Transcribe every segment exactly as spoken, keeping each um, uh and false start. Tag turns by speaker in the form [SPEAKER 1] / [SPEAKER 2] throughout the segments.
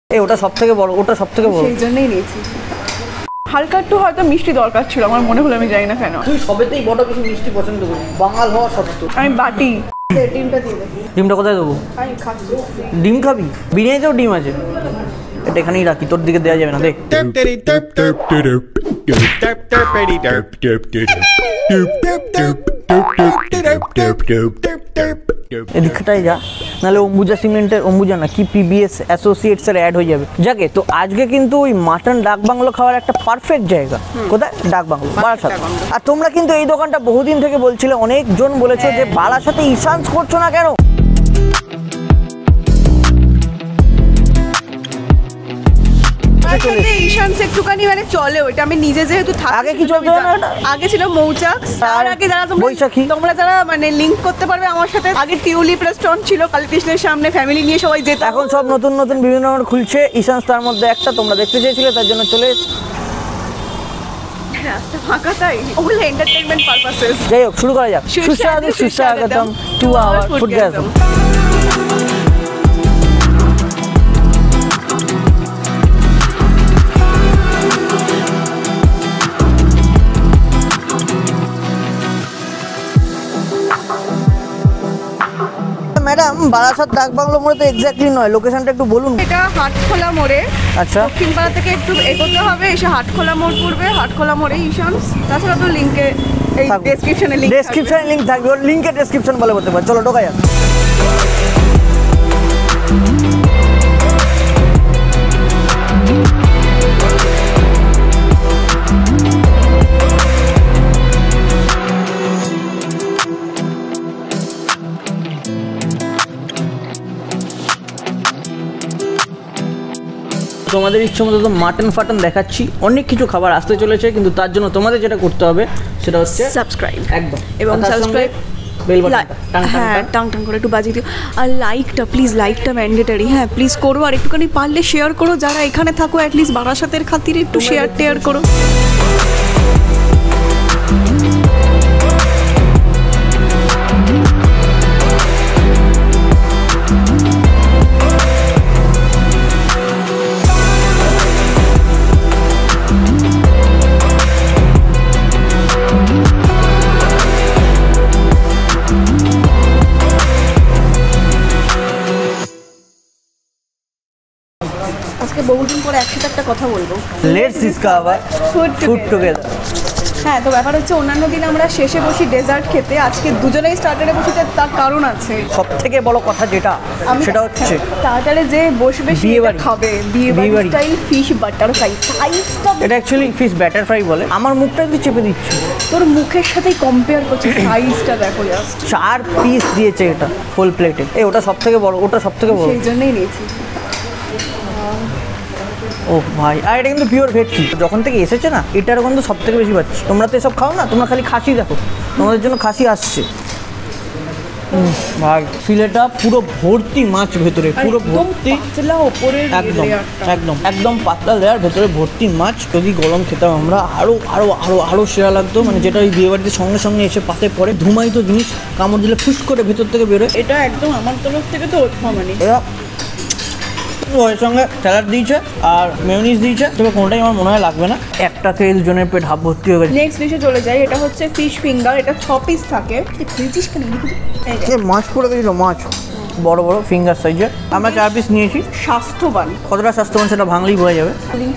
[SPEAKER 1] এই ওটা সবথেকে বড়, ওটা সবথেকে বড়,
[SPEAKER 2] সেই জন্যই নিয়েছি। হালকা একটু হয়তো মিষ্টি দরকার ছিল আমার মনে হলো, আমি জানি না কেন।
[SPEAKER 1] তুই সবেতেই বড় কিছু মিষ্টি পছন্দ করিস, বাঙাল হওয়া সত্ত্বেও।
[SPEAKER 2] আমি বাটি ডিমটা দিয়ে দেবো।
[SPEAKER 1] ডিমটা কোথায় দেবো?
[SPEAKER 2] আমি খাচ্ছি।
[SPEAKER 1] ডিম খাবি? বিরিয়ানিতেও ডিম আছে। এটা এখানেই রাখি, তোর দিকে দেওয়া যাবে না। দেখ এদিকটাই যা, নাহলে অম্বুজা সিমেন্টের, অম্বুজা না কি পিবিএস অ্যাসোসিয়েটস এর অ্যাড হয়ে যাবে। যাকে তো আজকে কিন্তু ওই মাটন ডাক বাংলো খাওয়ার একটা পারফেক্ট জায়গা। কোথায়? ডাক বাংলো, বারাসাত। আর তোমরা কিন্তু এই দোকানটা বহুদিন থেকে বলছিলে, অনেকজন বলেছো যে বারাসাতে ঈশান্স করছো না কেন।
[SPEAKER 2] একটুখানি মানে চলে ওইটা, আমি নিজে যেহেতু
[SPEAKER 1] আগে কি চলতো না,
[SPEAKER 2] আগে ছিল মৌচাক, তার আগে যারা
[SPEAKER 1] বৈশাখী,
[SPEAKER 2] তোমরা যারা মানে লিংক করতে পারবে আমার সাথে, আগে টিউলিপ রেস্টুরেন্ট ছিল কালীকৃষ্ণের সামনে, ফ্যামিলি নিয়ে সবাই যেত।
[SPEAKER 1] এখন সব নতুন নতুন বিভিন্ন ধরনের খুলছে, ঈশান্স তার মধ্যে একটা। তোমরা দেখতে চেয়েছিলে, তার জন্য চলে
[SPEAKER 2] রাস্তা ফাঁকা, তাই ওগুলো এন্টারটেইনমেন্ট পারপাসেস।
[SPEAKER 1] যাই হোক, শুরু করা যাক। সুস্বাদু সুস্বাগতম to our foodgasm. Madam, Barasat Dak bungalow মোড়ে তো এক্স্যাক্টলি নয়, লোকেশনটা একটু বলুন।
[SPEAKER 2] এটা হাটখোলা মোড়ে।
[SPEAKER 1] আচ্ছা,
[SPEAKER 2] দক্ষিণপাড়া থেকে একটু এগোতে হবে, এসে হাটখোলা মোড় পড়বে, হাটখোলা মোড়ে ঈশান্স। তাছাড়া তো লিংকে, এই ডেসক্রিপশনে লিংক,
[SPEAKER 1] ডেসক্রিপশনে লিংক থাকবে, ওর লিংকে ডেসক্রিপশন বলে বলতে পার। চলো ঢোকা যাক। তোমাদের ইচ্ছে মতো তো মাটন ফাটন দেখাচ্ছি, অনেক কিছু খাবার আসতে চলেছে, কিন্তু তার জন্য তোমাদের যেটা করতে হবে সেটা হচ্ছে
[SPEAKER 2] সাবস্ক্রাইব।
[SPEAKER 1] একদম,
[SPEAKER 2] এবং সাবস্ক্রাইব,
[SPEAKER 1] বেল বাটন টাং
[SPEAKER 2] হ্যাঁ টাং টাং করে একটু বাজিয়ে দিও। আর লাইকটা প্লিজ, লাইকটা ম্যান্ডেটারি, হ্যাঁ প্লিজ করো। আর একটুখানি পারলে শেয়ার করো, যারা এখানে থাকো অ্যাটলিস্ট বারাসাতের খাতিরে একটু শেয়ার টেয়ার করো। আজকে বহুদিন পরে একসাথে একটা কথা বলবো।
[SPEAKER 1] Let's discover
[SPEAKER 2] food
[SPEAKER 1] food together.
[SPEAKER 2] হ্যাঁ, তো ব্যাপার হচ্ছে অন্যান্য দিন আমরা শেষে বসি ডেজার্ট খেতে, আজকে দুজনেই স্টার্টারে বসেছে, তার কারণ আছে।
[SPEAKER 1] সব থেকে বড় কথা যেটা, সেটা হচ্ছে
[SPEAKER 2] স্টার্টারে যে বসবে সে খাবে বিয়ে বাড়ি স্টাইল ফিশ বাটার ফ্রাই। সাইজটা
[SPEAKER 1] এটা অ্যাকচুয়ালি ফিশ ব্যাটার ফ্রাই বলে। আমার মুখটা একটু চেপে দিচ্ছি,
[SPEAKER 2] তোর মুখের সাথেই কম্পেয়ার করছি। সাইজটা দেখো জাস্ট,
[SPEAKER 1] চার পিস দিয়েছে এটা ফুল প্লেটে। এই ওটা সব থেকে বড়, ওটা সব থেকে বড়,
[SPEAKER 2] সেই জন্যই নিয়েছি।
[SPEAKER 1] ও ভাই, আর এটা কিন্তু পিওর ভেটকি। যখন থেকে এসেছে না, এটার কিন্তু সব থেকে বেশি পাচ্ছি। তোমরা তো এসব খাও না, তোমরা খালি খাসি দেখো, তোমাদের জন্য খাসি আসছে। ভাই ফিলেটা পুরো ভর্তি মাছ ভেতরে, পুরো ভর্তি, একদম একদম একদম পাতলা লেয়ার, ভেতরে ভর্তি মাছ। যদি গরম খেতাম আমরা, আরো আরো আরো আরো সেরা লাগতো। মানে যেটা ওই বিয়ে বাড়িতে সঙ্গে সঙ্গে এসে পাতে পড়ে, ধুমায়িত জিনিস, কামড় দিলে ফুস করে ভেতর থেকে বেরোয়।
[SPEAKER 2] এটা একদম আমার তরফ থেকে তো মানে
[SPEAKER 1] এরা ওর সঙ্গে স্যালাড দিয়েছে আর মেয়োনিজ দিয়েছে, তবে কোনোটাই আমার মনে হয় লাগবে না। একটা খেয়ে দুজনের পেট হাফ ভর্তি হয়ে গেছে।
[SPEAKER 2] নেক্সট ডিশে চলে যাই। এটা হচ্ছে ফিশ ফিঙ্গার, এটা ছ পিস থাকে। খেয়েছিস কেন?
[SPEAKER 1] মাছ পড়ে গেছিল, মাছ বড় বড় ফিঙ্গার সাইজের। আমরা চার পিস নিয়েছি।
[SPEAKER 2] স্বাস্থ্যবান,
[SPEAKER 1] কতটা স্বাস্থ্যবান সেটা ভাঙলেই বোঝা যাবে।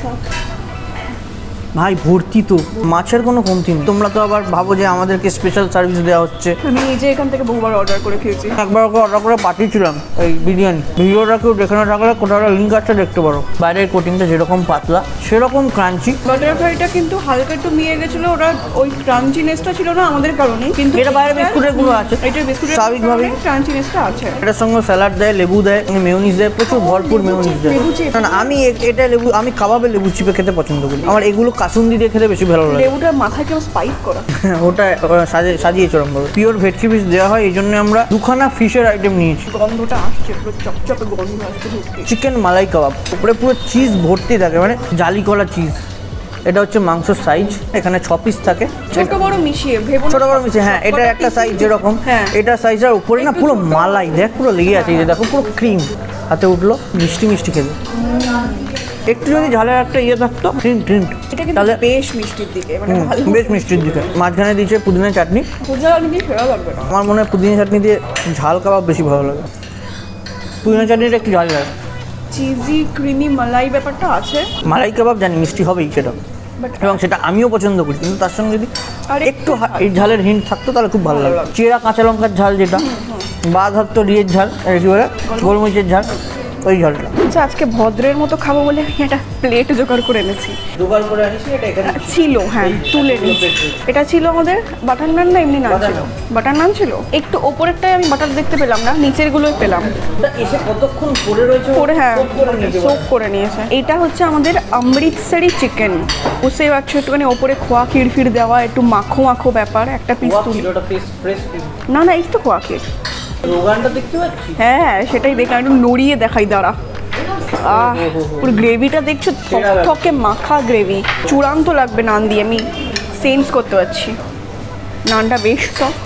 [SPEAKER 1] ভাই ভর্তি তো, মাছের কোনো কমতি নেই। তোমরা তো আবার ভাবো যে আমাদেরকে স্পেশাল সার্ভিস দেওয়া হচ্ছে।
[SPEAKER 2] আমি নিজে এখান থেকে বহুবার অর্ডার করে খেয়েছি।
[SPEAKER 1] একবার ওকে অর্ডার করে পাঠিয়েছিলাম এই বিরিয়ানি। ভিডিওটা কেউ দেখে না থাকলে কোথাও লিঙ্ক আছে, দেখতে পারো। বাইরের কোটিংটা যেরকম পাতলা সেরকম ক্রাঞ্চি।
[SPEAKER 2] বাটার ফ্রাইটা কিন্তু হালকা একটু মিয়ে গেছিলো, ওরা ওই ক্রাঞ্চিনেসটা ছিল না আমাদের কারণে, কিন্তু
[SPEAKER 1] এটা বাইরে বিস্কুটের গুলো আছে,
[SPEAKER 2] এটা বিস্কুটের
[SPEAKER 1] স্বাভাবিকভাবে
[SPEAKER 2] ক্রাঞ্চিনেসটা আছে।
[SPEAKER 1] এটার সঙ্গে স্যালাড দেয়, লেবু দেয়, মেয়োনিজ দেয়, প্রচুর ভরপুর মেয়োনিজ দেয়। না আমি এটা লেবু, আমি কাবাবে লেবু চিপে খেতে পছন্দ করি। আমার এগুলো কাসুন্দি দিয়ে খেতে বেশি ভালো লাগে।
[SPEAKER 2] লেবুটার মাথায় কেউ স্পাইক করা,
[SPEAKER 1] ওটা সাজিয়েছে ওরকম ভাবে। পিওর ভেটকি ফিশ দেওয়া হয়, এই জন্য আমরা দুখানা ফিশের আইটেম নিয়েছি।
[SPEAKER 2] গন্ধটা আসছে, পুরো চকচকে গন্ধ আসছে।
[SPEAKER 1] চিকেন মালাই কাবাব, উপরে পুরো চিজ ভর্তি থাকে, মানে জালি কলা চিজ। এটা হচ্ছে মাংসর সাইজ, এখানে ছ পিস থাকে,
[SPEAKER 2] ছোট বড় মিশিয়ে ভেবো না
[SPEAKER 1] ছোট বড় মিশিয়ে। হ্যাঁ, এটা একটা সাইজ যেরকম,
[SPEAKER 2] হ্যাঁ।
[SPEAKER 1] এটা সাইজের উপরে না পুরো মালাই, দেখ পুরো লেগে আছে, এই যে দেখো পুরো ক্রিম হাতে উঠলো, মিষ্টি মিষ্টি খেতে। একটু যদি ঝালের একটা ইয়ে থাকতো ট্রিন্ট ট্রিন্ট,
[SPEAKER 2] এটা কিন্তু
[SPEAKER 1] তাহলে
[SPEAKER 2] বেশ মিষ্টির দিকে, মানে
[SPEAKER 1] হুম,
[SPEAKER 2] ভালো
[SPEAKER 1] বেশ মিষ্টির দিকে। মাঝখানে দিয়েছে পুদিনা চাটনি,
[SPEAKER 2] পুজো দিয়ে ফেরা লাগবে না।
[SPEAKER 1] আমার মনে হয় পুদিনা চাটনি দিয়ে ঝাল কাবাব বেশি ভালো লাগে, পুদিনা চাটনিটা একটু ঝাল লাগে।
[SPEAKER 2] চিজি ক্রিমি মালাই ব্যাপারটা আছে,
[SPEAKER 1] মালাই কাবাব জানি মিষ্টি হবেই সেটা,
[SPEAKER 2] বাট
[SPEAKER 1] এবং সেটা আমিও পছন্দ করি, কিন্তু তার সঙ্গে যদি
[SPEAKER 2] আর
[SPEAKER 1] একটু হা- এই ঝালের হিন্ট থাকতো তাহলে খুব ভালো লাগতো। চেরা কাঁচা লঙ্কার ঝাল যেটা, বা ধরতো রিয়ের ঝাল, আর কি বলে গোলমরিচের ঝাল, ওই ঝালটা।
[SPEAKER 2] আচ্ছা, আজকে ভদ্রের মতো খাবো বলে আমি একটা প্লেট জোগাড় করে এনেছি।
[SPEAKER 1] দুবার করে আনিস এটা এখানে
[SPEAKER 2] ছিল, হ্যাঁ তুলে নিয়েছি। এটা ছিল আমাদের বাটার নান না এমনি নান ছিল? বাটার নান ছিল। একটু ওপরেরটাই আমি বাটার দেখতে পেলাম না, নিচের গুলোই পেলাম।
[SPEAKER 1] ওটা এসে কতক্ষণ পরে রয়েছে
[SPEAKER 2] করে হ্যাঁ
[SPEAKER 1] soak করে নিয়েছে বলে।
[SPEAKER 2] সোক করে নিয়েছে। এটা হচ্ছে আমাদের অমৃতসরি চিকেন, বুঝতেই পারছো, একটুখানি ওপরে খোয়া খিরফির দেওয়া, একটু মাখো মাখো ব্যাপার, একটা পিস
[SPEAKER 1] ওয়া
[SPEAKER 2] তুলি।
[SPEAKER 1] কিলোটা ফ্রেশ ফ্রেশ
[SPEAKER 2] না না, একটু খোয়া খির,
[SPEAKER 1] রোগানটা দেখতে পাচ্ছি।
[SPEAKER 2] হ্যাঁ সেটাই দেখলাম, একটু নড়িয়ে দেখাই দাঁড়া। আহ পুরো গ্রেভিটা দেখছো, থকথকে মাখা গ্রেভি, চূড়ান্ত লাগবে নান দিয়ে, আমি সেন্স করতে পারছি। নানটা বেশ সফট।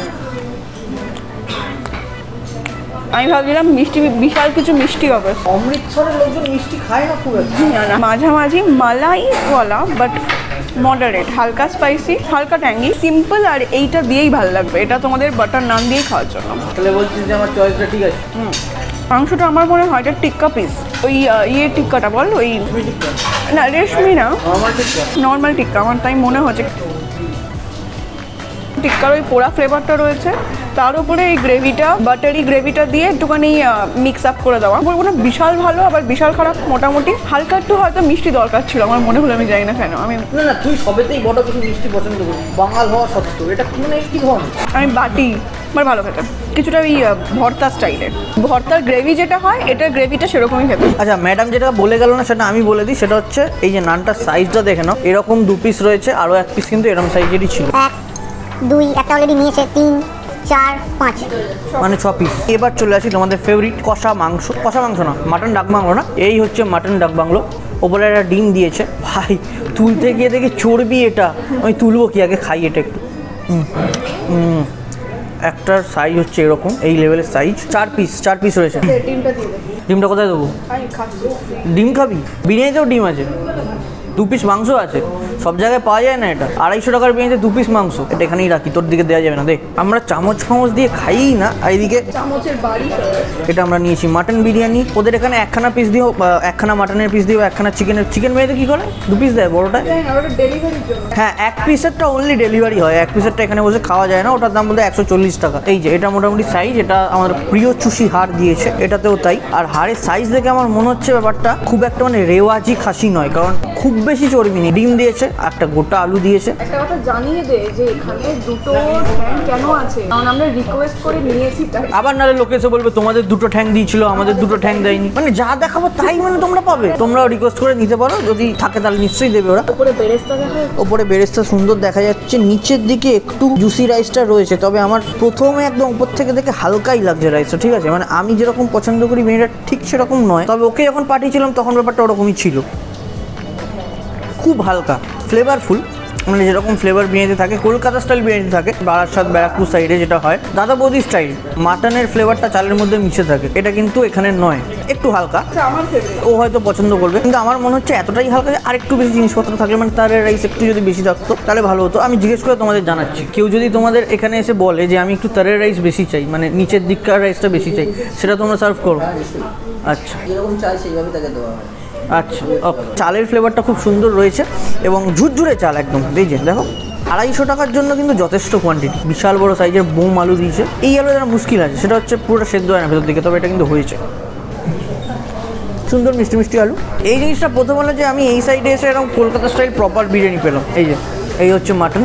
[SPEAKER 2] আমি ভাবছিলাম মিষ্টি, বিশাল কিছু মিষ্টি হবে,
[SPEAKER 1] অমৃতসরের লোকজন মিষ্টি খায় না খুব একটা।
[SPEAKER 2] না না, মাঝামাঝি মালাইওয়ালা বাট মডারেট, হালকা স্পাইসি, হালকা ট্যাঙ্গি, সিম্পল। আর এইটা দিয়েই ভালো লাগবে, এটা তোমাদের বাটার নান দিয়েই খাওয়ার জন্য।
[SPEAKER 1] তাহলে বলছিস যে আমার চয়েসটা ঠিক আছে।
[SPEAKER 2] মাংসটা আমার মনে হয় এটা টিক্কা পিস, ওই আহ, ইয়ে টিক্কাটা বল, ওই না রেশমি না,
[SPEAKER 1] আমার ঠিক আছে।
[SPEAKER 2] নর্মাল টিক্কা আমার তাই মনে হচ্ছে। টিক্কার ওই পোড়া ফ্লেভারটা রয়েছে, তার উপরে এই গ্রেভিটা, বাটারি গ্রেভিটা দিয়ে একটুখানি মিক্স আপ করে দেওয়া। বলবো না বিশাল ভালো আবার বিশাল খারাপ, মোটামুটি। হালকা একটু হয়তো মিষ্টি দরকার ছিল আমার মনে হলো, আমি জানি না কেন। আমি
[SPEAKER 1] না না, তুই সবেতেই বড় কিছু মিষ্টি পছন্দ করিস, বাঙাল হওয়া সত্ত্বেও। এটা মানে কি ধরনের?
[SPEAKER 2] আমি বাটি আমার ভালো খেতে, কিছুটা ওই আহ, ভর্তা স্টাইলের। ভর্তার গ্রেভি যেটা হয়, এটার গ্রেভিটা সেরকমই খেতে।
[SPEAKER 1] আচ্ছা, ম্যাডাম যেটা বলে গেল না সেটা আমি বলে দিই। সেটা হচ্ছে এই যে নানটার সাইজটা দেখে নাও, এরকম দু পিস রয়েছে, আরও এক পিস কিন্তু এরকম সাইজেরই ছিল।
[SPEAKER 3] এক দুই, একটা অলরেডি নিয়েছে, তিন চার পাঁচ,
[SPEAKER 1] মানে ছ পিস। এবার চলে আসি তোমাদের ফেভারিট কষা মাংস, কষা মাংস না, মাটন ডাক বাংলো না, এই হচ্ছে মাটন ডাক বাংলো। ওপরে একটা ডিম দিয়েছে, ভাই তুলতে গিয়ে দেখি চর্বি, এটা আমি তুলবো কি, আগে খাই এটা একটু। হুম হুম একটার সাইজ হচ্ছে এরকম, এই লেভেলের সাইজ, চার পিস, চার পিস রয়েছে। ডিমটা কোথায় দেবো? ডিম খাবি? বিরিয়ানিতেও ডিম আছে, দু পিস মাংস আছে, সব জায়গায় পাওয়া যায় না এটা। আড়াইশো টাকার বিরিয়ানিতে দু পিস মাংস, এটা এখানেই রাখি, তোর দিকে দেওয়া যাবে না। দেখ আমরা চামচ ফামচ দিয়ে খাই না, আর এইদিকে
[SPEAKER 2] চামচের বাড়ি।
[SPEAKER 1] এটা আমরা নিয়েছি মাটন বিরিয়ানি। ওদের এখানে একখানা পিস দিও, একখানা মাটনের পিস দিও, একখানা চিকেনের। চিকেন বিরিয়ানিতে কী করে, দু পিস দেয় বড়োটায়।
[SPEAKER 2] ডেলিভারির জন্য
[SPEAKER 1] হ্যাঁ, এক পিসেরটা অনলি ডেলিভারি হয়, এক পিসেরটা এখানে বসে খাওয়া যায় না, ওটার দাম বলতে একশো চল্লিশ টাকা। এই যে এটা মোটামুটি সাইজ, এটা আমার প্রিয় চুষি হাড় দিয়েছে, এটাতেও তাই। আর হাড়ের সাইজ দেখে আমার মনে হচ্ছে ব্যাপারটা খুব একটা মানে রেওয়াজি খাসি নয়, কারণ খুব বেশি চর্বি নেই। ডিম দিয়েছে, একটা গোটা আলু দিয়েছে।
[SPEAKER 2] একটা কথা জানিয়ে দে যে এখানে দুটো ঠ্যাং কেন আছে, কারণ আমরা রিকোয়েস্ট করে নিয়েছি তাই।
[SPEAKER 1] আবার নাহলে লোকে এসে বলবে তোমাদের দুটো ঠ্যাং দিয়েছিল, আমাদের দুটো ঠ্যাং দেয়নি। মানে যা দেখাবো তাই মানে তোমরা পাবে, তোমরাও রিকোয়েস্ট করে নিতে পারো, যদি থাকে তাহলে নিশ্চয়ই দেবে ওরা।
[SPEAKER 2] উপরে বেরেস্তা দেখা যাচ্ছে।
[SPEAKER 1] ওপরে বেরেস্তা সুন্দর দেখা যাচ্ছে, নিচের দিকে একটু জুসি রাইসটা রয়েছে, তবে আমার প্রথমে একদম উপর থেকে দেখে হালকাই লাগছে রাইসটা, ঠিক আছে, মানে আমি যেরকম পছন্দ করি বিরিয়ানিটা ঠিক সেরকম নয়, তবে ওকে যখন পাঠিয়েছিলাম তখন ব্যাপারটা ওরকমই ছিল, খুব হালকা ফ্লেভারফুল, মানে যেরকম ফ্লেভার বিরিয়ানিতে থাকে, কলকাতা স্টাইল বিরিয়ানিতে থাকে, বারাসাত ব্যারাকপুর সাইডে যেটা হয় দাদা বৌদি স্টাইল, মাটনের ফ্লেভারটা চালের মধ্যে মিশে থাকে, এটা কিন্তু এখানে নয়, একটু হালকা।
[SPEAKER 2] আমার ফেভারিট।
[SPEAKER 1] ও হয়তো পছন্দ করবে, কিন্তু আমার মনে হচ্ছে এতটাই হালকা যে আর একটু বেশি জিনিসপত্র থাকলে, মানে তার রাইস একটু যদি বেশি থাকতো তাহলে ভালো হতো। আমি জিজ্ঞেস করে তোমাদের জানাচ্ছি, কেউ যদি তোমাদের এখানে এসে বলে যে আমি একটু তারের রাইস বেশি চাই, মানে নিচের দিককার রাইসটা বেশি চাই, সেটা তোমরা সার্ভ করো? আচ্ছা,
[SPEAKER 4] যেরকম চাল সেইভাবে তাকে দেওয়া হয়।
[SPEAKER 1] আচ্ছা, ওকে। চালের ফ্লেভারটা খুব সুন্দর রয়েছে এবং ঝুরঝুরে চাল একদম, এই যে দেখো আড়াইশো টাকার জন্য কিন্তু যথেষ্ট কোয়ান্টিটি, বিশাল বড় সাইজের বোম আলু দিয়েছে। এই আলু যেন মুশকিল আছে, সেটা হচ্ছে পুরোটা সেদ্ধ হয় না ভেতর দিকে, তবে এটা কিন্তু হয়েছে সুন্দর মিষ্টি মিষ্টি আলু। এই জিনিসটা প্রথম হলো যে আমি এই সাইডে এসে এরকম কলকাতা স্টাইল প্রপার বিরিয়ানি পেলাম। এই যে এই হচ্ছে মাটন।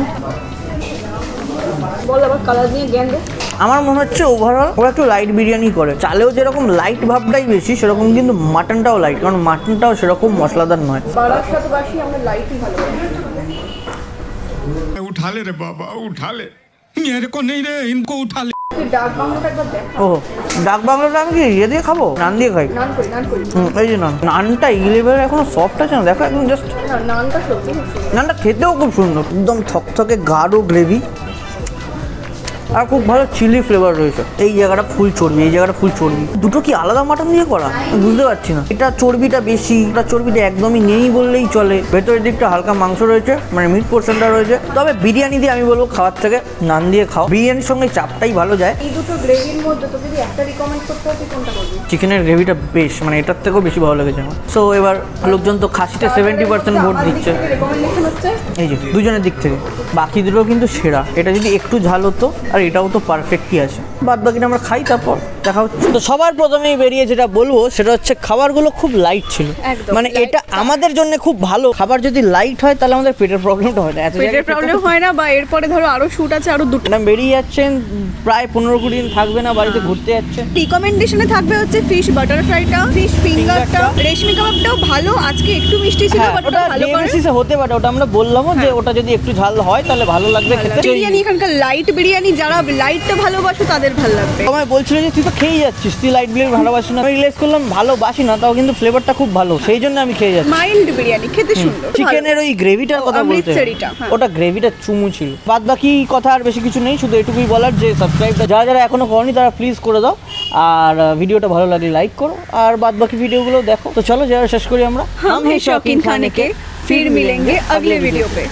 [SPEAKER 2] বল আবার কালার নিয়ে জ্ঞান দে।
[SPEAKER 1] আমার মনে হচ্ছে ওভারঅল ওরা একটু লাইট বিরিয়ানি করে, চালেও যেরকম লাইট ভাবটাই বেশি, সেরকম কিন্তু মাটনটাও লাইট, কারণ মাটনটাও সেরকম মশলাদার নয়।
[SPEAKER 2] বারাসাতবাসী আমরা লাইটই ভালোবাসি।
[SPEAKER 5] उठा ले रे बाबा, उठा ले, मेरे को नहीं रे, इनको उठा ले।
[SPEAKER 2] তুই ডাক বাংলাটা একবার দেখ।
[SPEAKER 1] ও ডাক বাংলোটা আমি কি ইয়ে দিয়ে খাবো, নান দিয়ে খাই?
[SPEAKER 2] নান করি নান করি
[SPEAKER 1] হুম, এই যে নান, নানটা এই লেভেলের এখনো সফট আছে না, দেখো একদম জাস্ট।
[SPEAKER 2] না নানটা সত্যি খুব সুন্দর।
[SPEAKER 1] নানটা খেতেও খুব সুন্দর, একদম থকথকে গাঢ় গ্রেভি আর খুব ভালো চিলি ফ্লেভার রয়েছে। এই জায়গাটা ফুল চর্বি, এই জায়গাটা ফুল চর্বি, দুটো কি আলাদা মাটন দিয়ে করা আমি বুঝতে পারছি না। এটা চর্বিটা বেশি, এটা চর্বিটা একদমই নেই বললেই চলে। ভেতরের দিকটা হালকা মাংস রয়েছে, মানে মিট পোর্শনটা রয়েছে। তবে বিরিয়ানি দিয়ে আমি বলবো খাওয়ার থেকে নান দিয়ে খাও, বিরিয়ানির সঙ্গে চাপটাই ভালো যায়।
[SPEAKER 2] এই দুটো গ্রেভির মধ্যে তোকে যদি একটা রিকমেন্ড করতে হয় তুই কোনটা করবি?
[SPEAKER 1] চিকেনের গ্রেভিটা বেশ, মানে এটার থেকেও বেশি ভালো লেগেছে আমার। সো এবার লোকজন তো খাসিতে সেভেন্টি পার্সেন্ট ভোট দিচ্ছে,
[SPEAKER 2] রেকমেন্ডেশন হচ্ছে
[SPEAKER 1] এই যে দুজনের দিক থেকে। বাকি দুটো কিন্তু সেরা, এটা যদি একটু ঝাল হতো, আর এটাও তো পারফেক্টই আছে। বাদ বাকিটা আমরা খাই, তারপর দেখা হচ্ছে। তো সবার প্রথমেই বেরিয়ে যেটা বলবো সেটা হচ্ছে খাবারগুলো খুব লাইট ছিল,
[SPEAKER 2] একদম,
[SPEAKER 1] মানে
[SPEAKER 2] light
[SPEAKER 1] এটা আমাদের জন্য খুব ভালো। খাবার যদি লাইট হয় তাহলে আমাদের পেটের প্রবলেমটা হয় না, এত
[SPEAKER 2] পেটের প্রবলেম হয় না, বা এরপরে ধরো আরো শুট আছে আরো দুটো।
[SPEAKER 1] ম্যাডাম বেরিয়ে যাচ্ছেন, প্রায় পনেরো কুড়ি দিন থাকবে না, বাড়িতে ঘুরতে যাচ্ছে।
[SPEAKER 2] রিকমেন্ডেশনে থাকবে হচ্ছে ফিশ বাটার ফ্রাইটা, ফিশ ফিঙ্গারটা, রেশমি কাবাবটাও ভালো, আজকে একটু মিষ্টি ছিল
[SPEAKER 1] হ্যাঁ,
[SPEAKER 2] বাট
[SPEAKER 1] ওটা
[SPEAKER 2] ভালো করে।
[SPEAKER 1] ডিএমসিসে হতে পারে, ওটা আমরা বললামও যে ওটা যদি একটু ঝাল হয় তাহলে ভালো লাগবে খেতে।
[SPEAKER 2] বিরিয়ানি এখানকার লাইট বিরিয়ানি, যারা লাইটটা ভালোবাসো তাদের ভালো লাগবে।
[SPEAKER 1] আমায় বলছিল যে তুই তো খেয়েই যাচ্ছিস, তুই লাইট বিরিয়ানি ভালোবাসিস না। আমি রিয়েলাইজ করলাম ভালোবাসি না, তাও কিন্তু ফ্লেভারটা খুব ভালো, সেই জন্য আমি খেয়ে যাচ্ছি।
[SPEAKER 2] মাইল্ড বিরিয়ানি খেতে সুন্দর।
[SPEAKER 1] চিকেনের ওই গ্রেভিটার কথা বলতে,
[SPEAKER 2] অমৃতসরিটা, হ্যাঁ।
[SPEAKER 1] ওটা গ্রেভিটা চুমু ছিল। বাদ বাকি কথা আর বেশি কিছু নেই, শুধু এটুকুই বলার যে সাবস্ক্রাইবটা যারা যারা এখনো করনি তারা প্লিজ করে দাও, আর ভিডিওটা ভালো লাগলে লাইক করো, আর বাদ বাকি ভিডিওগুলো দেখো। তো চলো যারা শেষ করি আমরা।
[SPEAKER 2] हम हैं शौकीन खाने के, फिर मिलेंगे अगले वीडियो पे।